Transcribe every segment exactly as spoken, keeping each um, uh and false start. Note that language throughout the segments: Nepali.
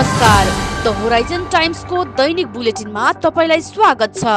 नमस्कार, द होराइजन टाइम्सको दैनिक बुलेटिनमा तपाईलाई स्वागत छ।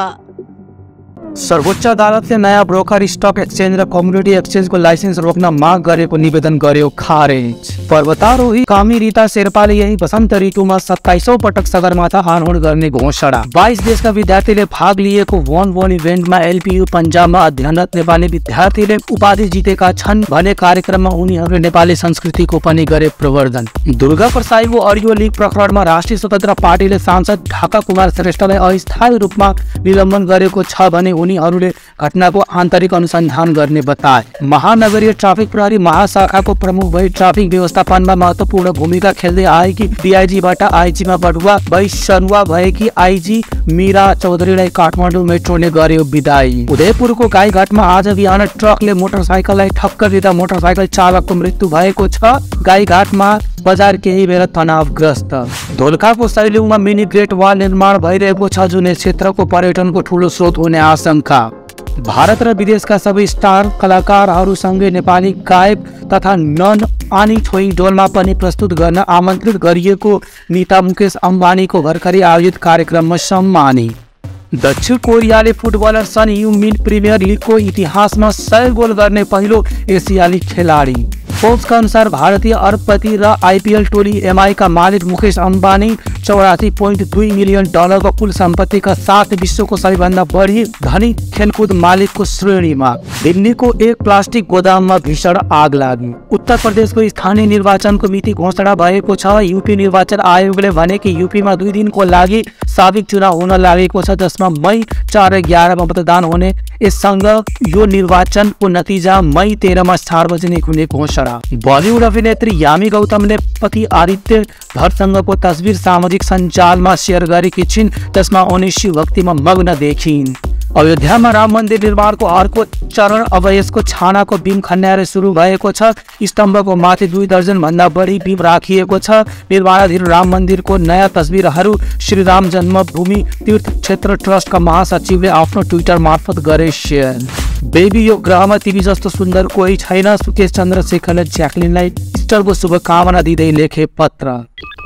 सर्वोच्च अदालतले नयाँ ब्रोकर स्टक एक्सचेन्ज र कम्युनिटी एक्सचेन्जको लाइसेन्स रोक्न माग गरेको निवेदन गर्यो खारेज। पर्वतारोही कामी रीता शेर्पाले यही वसन्त ऋतुमा सत्ताइसौं पटक सगरमाथा आरोहण गर्ने घोषणा। बाइस देशका विद्यार्थीले भाग लिएको वन वन इभेन्टमा एलपीयू पन्जाबमा अध्ययनरत नेपाली विद्यार्थीले उपाधि जितेका छन् भने कार्यक्रममा उनीहरूले नेपाली संस्कृतिको पनि गरे प्रवर्धन। दुर्गा प्रसाईको अडियो लिक प्रकरणमा राष्ट्रिय स्वतन्त्र पार्टीले सांसद ढाका कुमार श्रेष्ठलाई अस्थायी रूपमा निलम्बन गरेको छ भने उनीहरूले घटनाको आन्तरिक अनुसन्धान गर्ने बताए। महानगरीय ट्राफिक प्रहरी महाशाखाको प्रमुख भई ट्राफिक व्यवस्थापनमा महत्वपूर्ण भूमिका खेल्दै आएकी डीआईजीबाट आईजीमा बढुवा भई सरुवा भएकी आईजी मीरा चौधरीलाई काठमाडौँ मेट्रोले गर्यो विदाई। उदयपुरको गाईघाटमा आज बिहान ट्रकले मोटरसाइकललाई ठक्कर दिँदा मोटरसाइकल चालकको मृत्यु भएको छ। गाईघाटमा बजार केही बेर तनावग्रस्त। धोलखाको सैलुङमा मिनी ग्रेट वाल निर्माण भइरहेको छ जुन क्षेत्रको पर्यटनको ठूलो स्रोत हुने आशंका। भारत र विदेशका सबै स्टार कलाकारहरूसँगै नेपाली गायक तथा नन आनी छोई डोलमा पनि प्रस्तुत गर्न आमन्त्रित गरिएको नेता मुकेश अम्बानीको भर्खरै आयोजित कार्यक्रममा सम्मानी। दक्षिण कोरियाले फुटबलर सन ह्युमिन प्रिमियर लिगको इतिहासमा सय गोल गर्ने पहिलो एसियाली खेलाडी। फोर्ब्सका अनुसार भारतीय अरबपति र आईपीएल टोली एमआई का मालिक मुकेश अम्बानी चौरासी पोइन्ट दुई मिलियन डलरको कुल सम्पत्तिका साथ विश्वको सबैभन्दा बढी धनी खेलकुद मालिकको श्रेणीमा। दिल्लीको एक प्लास्टिक गोदाममा भीषण आग लाग्यो। उत्तर प्रदेशको स्थानीय निर्वाचनको मिति घोषणा भएको छ। यूपी निर्वाचन आयोगले भने कि यूपीमा दुई दिनको लागि साविक चुनाव हुन लागेको छ जसमा मई चार एघारमा मतदान हुने। यससँग यो निर्वाचनको नतिजा मई तेह्रमा सार्वजनिक हुने घोषणा। बलिउड अभिनेत्री यामी गौतमले पति आदित्य धरसँगको तस्बिर सामाजिक सञ्जालमा सेयर गरेकी छिन् जसमा उनी शिव भक्तिमा मग्न देखिन्। अयोध्यामा राम मन्दिर निर्माणको अर्को चरण अब यसको छानाको बीम खन्याएर सुरु भएको छ। स्तम्भको माथि दुई दर्जन भन्दा बढी बीम राखिएको छ। निर्माणाधीन राम मन्दिरको नयाँ तस्बिरहरू श्रीराम जन्मभूमि तीर्थ क्षेत्र ट्रस्टका महासचिवले आफ्नो ट्विटर मार्फत गरे सेयर। बेबी यो ग्रहमा तिमी जस्तो सुन्दर कोही छैन, सुकेश चन्द्रशेखरले ज्याक्लिनलाई इस्टरको शुभकामना दिँदै लेखे पत्र।